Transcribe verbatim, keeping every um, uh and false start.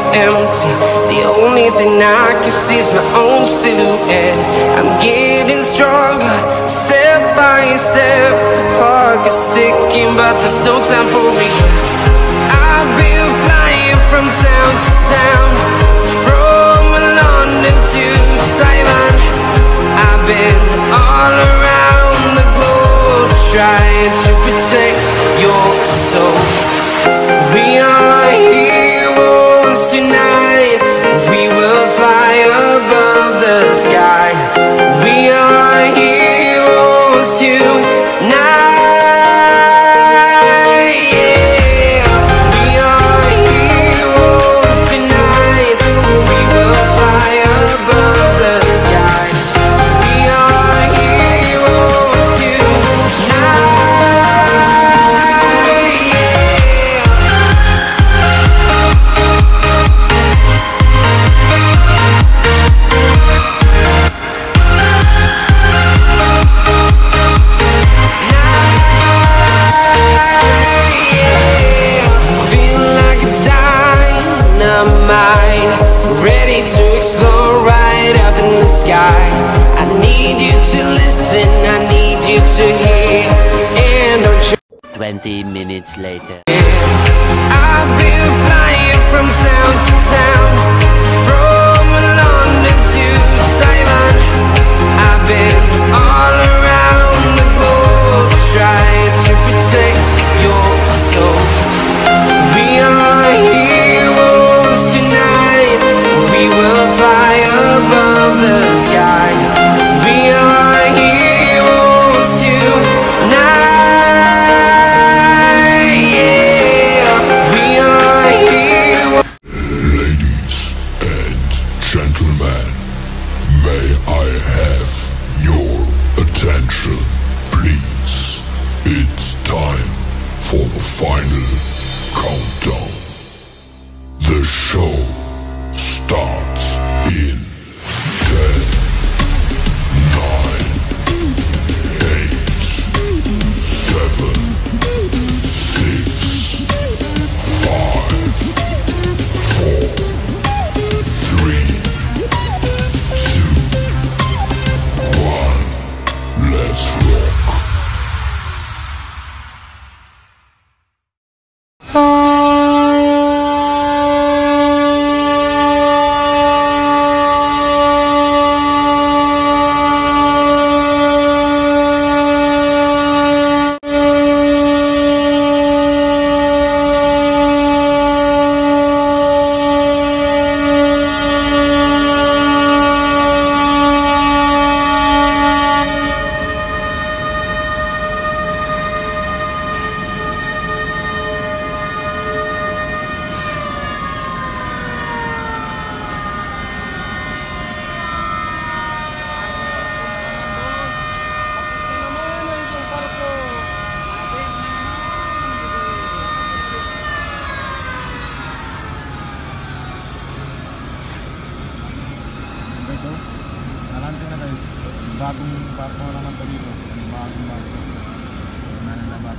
empty. The only thing I can see is my own silhouette. I'm getting stronger, step by step. The clock is ticking, but there's no time for regrets. I've been flying from town to town, from London to Taiwan. I've been all around the globe, trying to protect your soul. We are heroes tonight. We will fly above the sky. We are heroes tonight. Yeah. We are heroes tonight. We will fly above the sky. We are heroes tonight. Ready to explore right up in the sky. I need you to listen, I need you to hear. And don't you twenty minutes later. I've been flying from town to town, from London to Taiwan. I've been all around the globe, trying to protect your soul. We are heroes tonight. We will fly above the sky. We are heroes tonight. Yeah, we are heroes. Ladies and gentlemen, may I have your attention, please? It's time for the final countdown. The show starts in ten, nine, eight, seven, six, five, four, three, two, one. Let's rock. guys, oh. Nalanting na guys. Bagong barko naman to dito. Bagong barko. Na nalabas.